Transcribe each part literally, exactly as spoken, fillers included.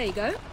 There you go.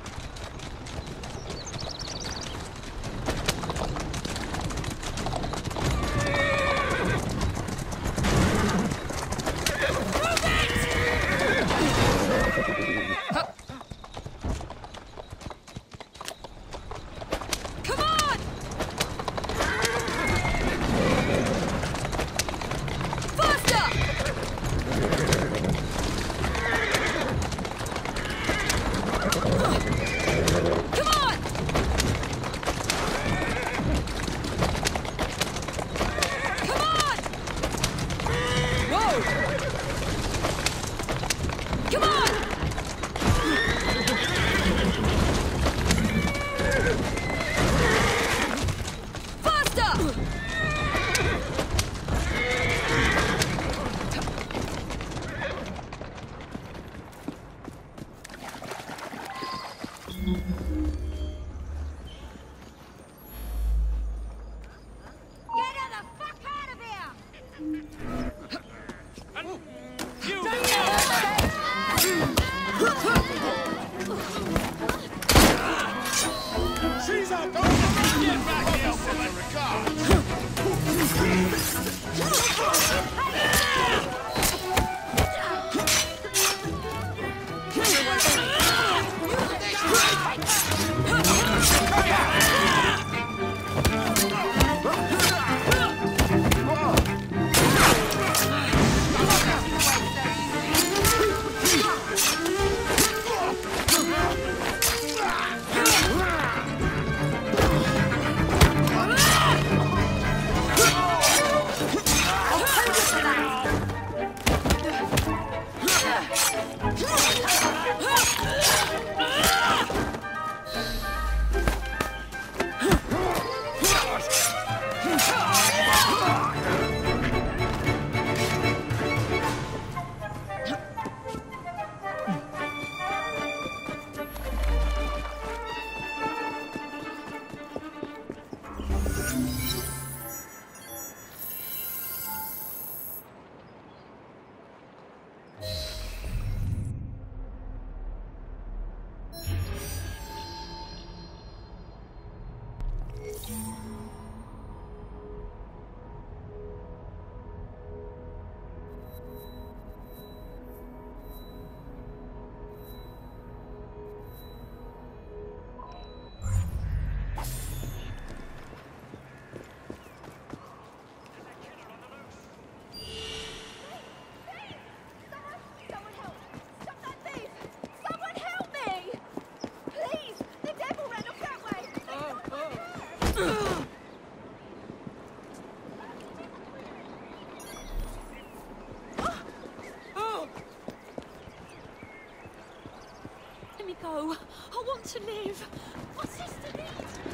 Go. I want to live. My sister needs me.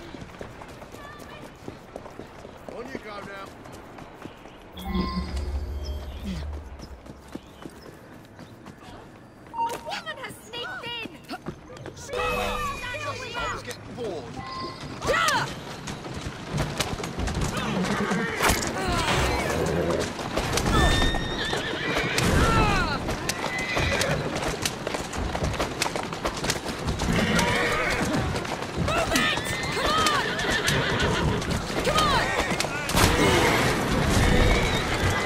On you go now. A woman has sneaked in. Stop! I was getting bored. Yeah! Come on!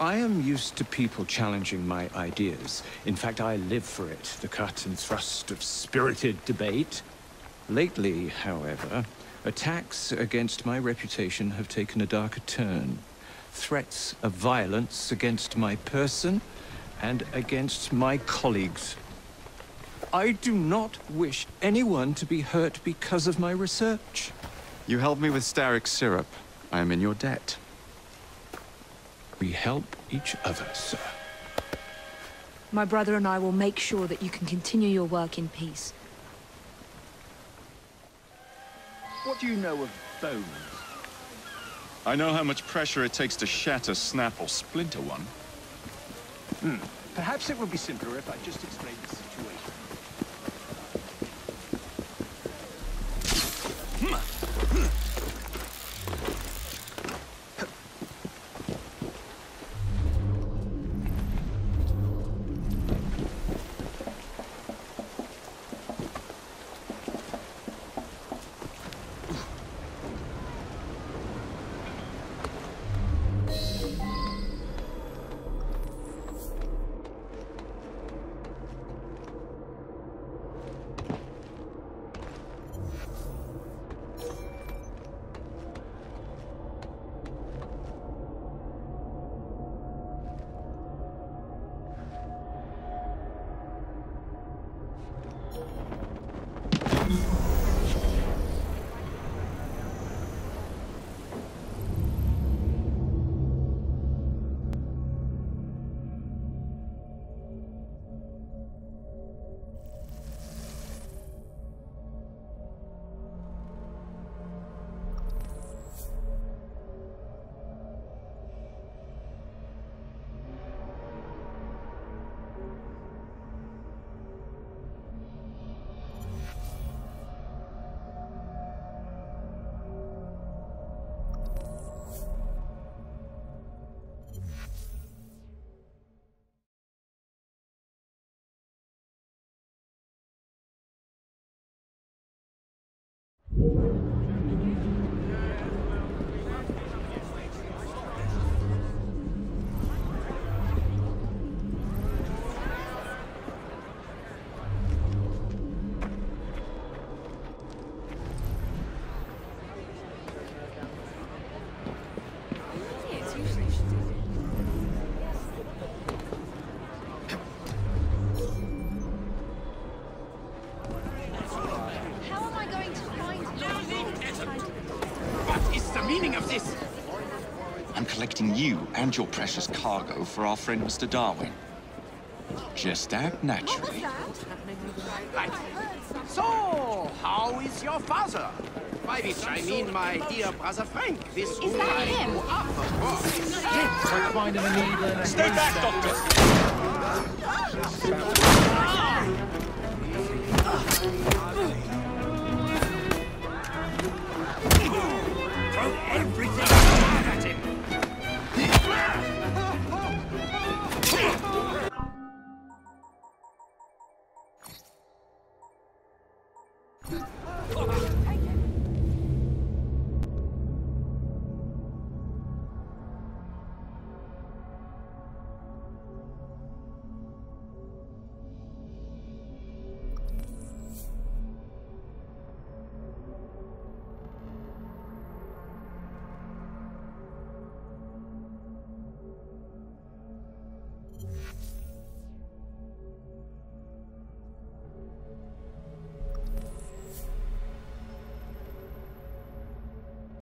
I am used to people challenging my ideas. In fact, I live for it, the cut and thrust of spirited debate. Lately, however, attacks against my reputation have taken a darker turn. Threats of violence against my person and against my colleagues. I do not wish anyone to be hurt because of my research. You helped me with Starrick syrup. I am in your debt. We help each other, sir. My brother and I will make sure that you can continue your work in peace. What do you know of bones? I know how much pressure it takes to shatter, snap, or splinter one. Hmm. Perhaps it would be simpler if I just explained the situation. I'm collecting you and your precious cargo for our friend Mister Darwin. Just act naturally. Right. So, how is your father? By which I mean my dear brother Frank. This is that him? Up, of course. Like finding a needle in a Stay back, haystack. Doctor!